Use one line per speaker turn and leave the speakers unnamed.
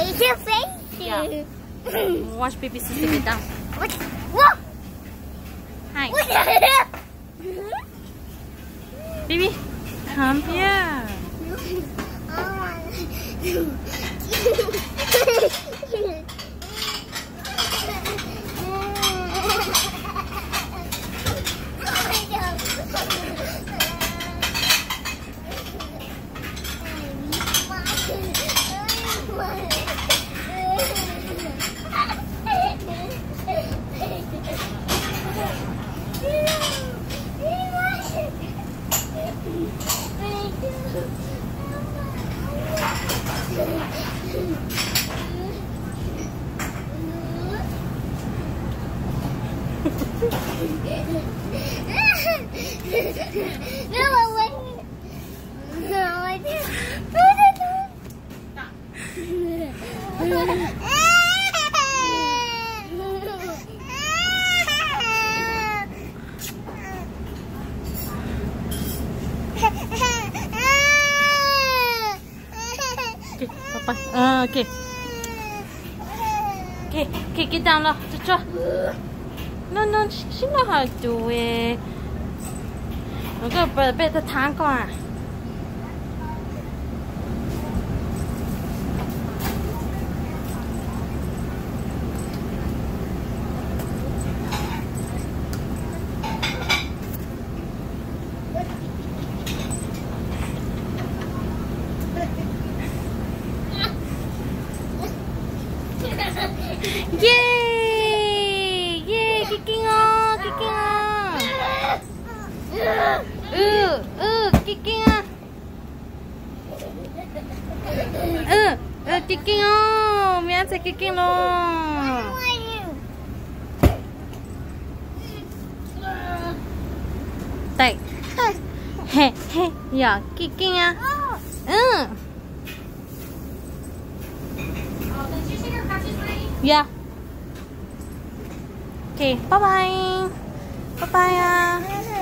It's your face.
Yeah. Watch baby sister get down.
What? What?
Hi.
What?
Baby, come here. Okay, Papa. Okay. Okay, get down lah. No, she know how to do it. 我个被他弹过啊。耶耶，kicking 哦，kicking 哦，kicking 啊，kicking 哦，明仔 kicking 咯。对，嘿嘿，呀，kicking 啊，Yeah. Okay, bye bye. Bye bye.